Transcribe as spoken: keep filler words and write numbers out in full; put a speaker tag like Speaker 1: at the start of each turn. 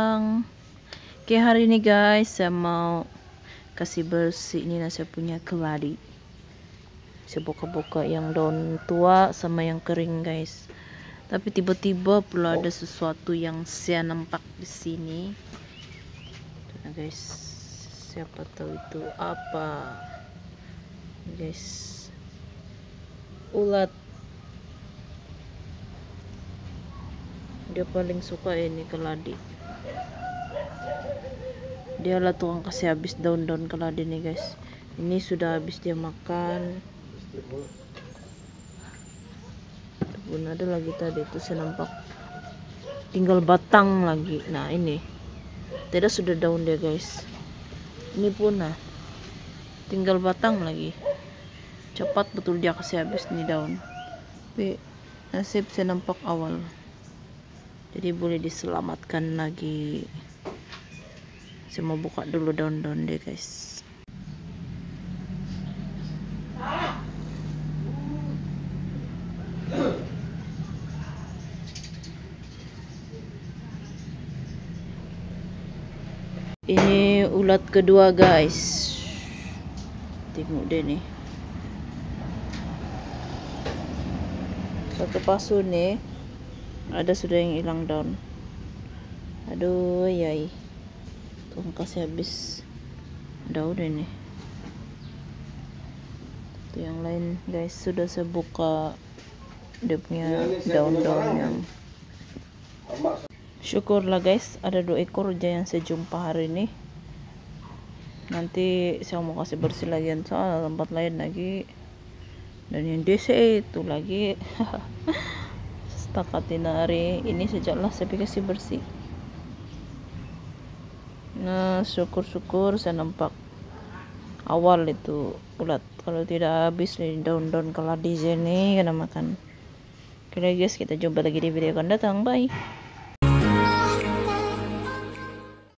Speaker 1: datang. Oke, hari ini guys saya mau kasih bersih ini saya punya keladi. Saya buka-buka yang daun tua sama yang kering guys. Tapi tiba-tiba pula ada sesuatu yang saya nampak di sini. Nah guys, siapa tahu itu apa? Guys, ulat. Dia paling suka ini keladi. Dialah tukang kasih habis daun-daun keladi nih guys. Ini sudah habis dia makan. Pun ada lagi tadi itu saya nampak tinggal batang lagi. Nah ini tidak sudah daun dia guys. Ini pun nah tinggal batang lagi. Cepat betul dia kasih habis nih daun. Tapi nasib saya nampak awal. Jadi boleh diselamatkan lagi. Saya mau buka dulu daun-daun dia guys. Ini ulat kedua guys. Tengok deh nih. Satu pasu nih ada sudah yang hilang daun. Aduh yai. Tuh kasih habis daun ini. Tuh yang lain guys sudah saya buka dia punya daun-daun yang syukurlah guys ada dua ekor aja yang saya jumpa hari ini. Nanti saya mau kasih bersih lagi soal tempat lain lagi. Dan yang D C itu lagi setakat hari ini sejaklah saya kasih bersih. Nah syukur-syukur saya nampak awal itu ulat. Kalau tidak habis nih daun-daun keladi sini kena makan. Oke guys, kita jumpa lagi di video akan datang. Bye.